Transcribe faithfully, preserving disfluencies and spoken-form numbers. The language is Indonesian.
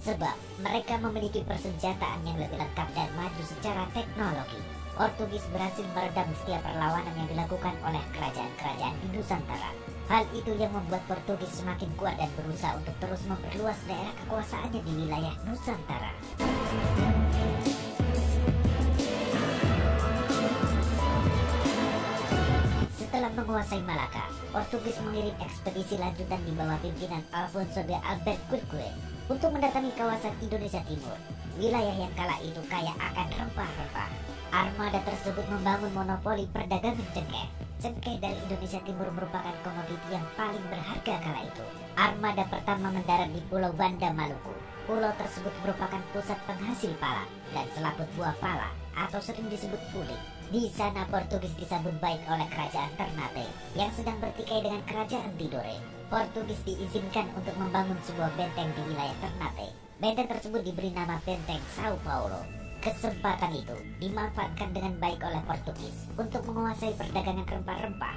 sebab mereka memiliki persenjataan yang lebih lengkap dan maju secara teknologi. Portugis berhasil meredam setiap perlawanan yang dilakukan oleh kerajaan-kerajaan di Nusantara. Hal itu yang membuat Portugis semakin kuat dan berusaha untuk terus memperluas daerah kekuasaannya di wilayah Nusantara. Setelah menguasai Malaka, Portugis mengirim ekspedisi lanjutan di bawah pimpinan Alfonso de Albuquerque untuk mendatangi kawasan Indonesia Timur, wilayah yang kala itu kaya akan rempah-rempah. Armada tersebut membangun monopoli perdagangan cengkeh. Cengkeh dari Indonesia Timur merupakan komoditi yang paling berharga kala itu. Armada pertama mendarat di Pulau Banda, Maluku. Pulau tersebut merupakan pusat penghasil pala dan selaput buah pala atau sering disebut fulik. Di sana Portugis disambut baik oleh kerajaan Ternate yang sedang bertikai dengan kerajaan Tidore. Portugis diizinkan untuk membangun sebuah benteng di wilayah Ternate. Benteng tersebut diberi nama Benteng Sao Paulo. Kesempatan itu dimanfaatkan dengan baik oleh Portugis untuk menguasai perdagangan rempah-rempah